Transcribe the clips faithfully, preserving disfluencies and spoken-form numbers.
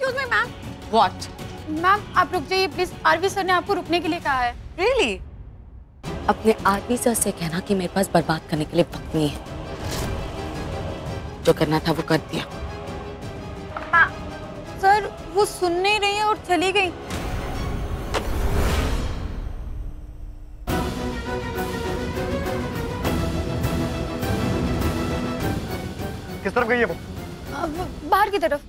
Excuse me ma'am. What? Ma'am आप रुक जाइए प्लीज, आरवी सर ने आपको रुकने के लिए कहा है। रियली? अपने आरवी सर से कहना कि मेरे पास बर्बाद करने के लिए वक्त नहीं है। जो करना था वो कर दिया। सर वो सुन नहीं रही है और चली गई। किस तरफ गई है वो? बाहर की तरफ।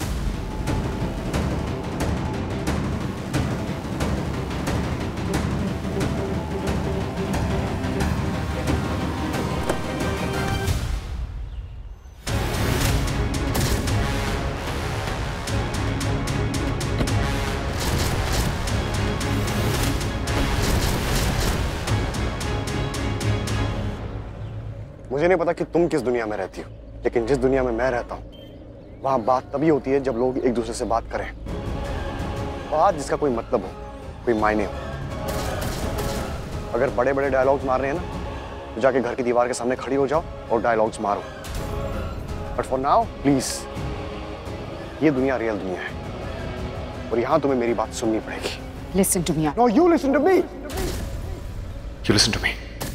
मुझे नहीं पता कि तुम किस दुनिया में रहती हो, लेकिन जिस दुनिया में मैं रहता हूँ वहां बात तभी होती है जब लोग एक दूसरे से बात करें। बात जिसका कोई मतलब हो, कोई मायने हो। अगर बड़े बड़े डायलॉग्स मार रहे हैं ना, तो जाके घर की दीवार के सामने खड़ी हो जाओ और डायलॉग्स मारो। बट फॉर नाउ प्लीज, ये दुनिया रियल दुनिया है और यहां तुम्हें मेरी बात सुननी पड़ेगी। Listen to me. No, you listen to me. You listen to me.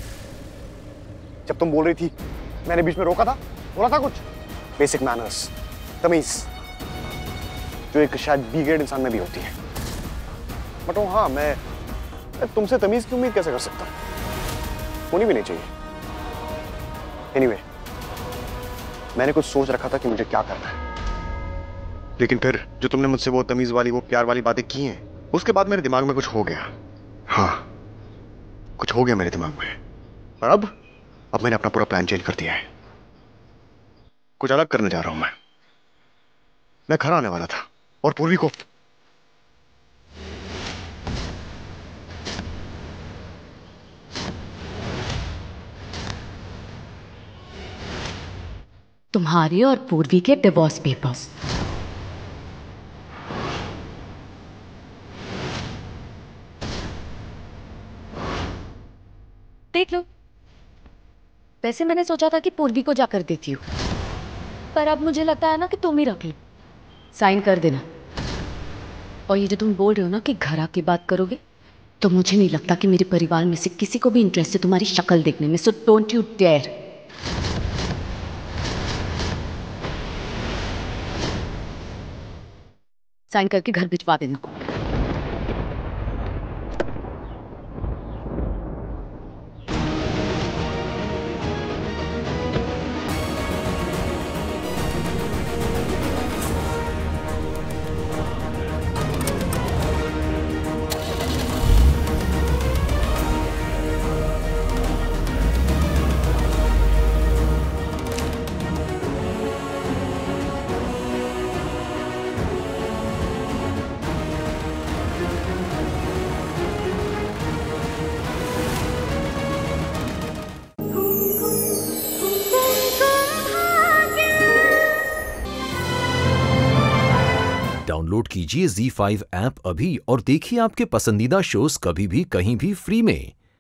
जब तुम बोल रही थी मैंने बीच में रोका था, बोला था कुछ बेसिक मैनर्स, तमीज, जो एक शायद बी ग्रेड इंसान में भी होती है। बट ओ हाँ, मैं, मैं तुमसे तमीज की उम्मीद कैसे कर सकता हूं? होनी भी नहीं चाहिए। एनीवे, मैंने कुछ सोच रखा था कि मुझे क्या करना है, लेकिन फिर जो तुमने मुझसे वो तमीज वाली, वो प्यार वाली बातें की हैं, उसके बाद मेरे दिमाग में कुछ हो गया। हाँ, कुछ हो गया मेरे दिमाग में। और अब अब मैंने अपना पूरा प्लान चेंज कर दिया है। कुछ अलग करने जा रहा हूं मैं। मैं घर आने वाला था और पूर्वी को तुम्हारी और पूर्वी के डिवोर्स पेपर्स। देख लो। वैसे मैंने सोचा था कि पूर्वी को जाकर देती हूँ, पर अब मुझे लगता है ना कि तुम ही रख लो। साइन कर देना। और ये जो तुम बोल रहे हो ना कि घर आके बात करोगे, तो मुझे नहीं लगता कि मेरे परिवार में से किसी को भी इंटरेस्ट है तुम्हारी शक्ल देखने में। So don't you dare. Sign करके घर भिजवा देना। डाउनलोड कीजिए ज़ी फाइव ऐप अभी और देखिए आपके पसंदीदा शोज कभी भी कहीं भी फ्री में।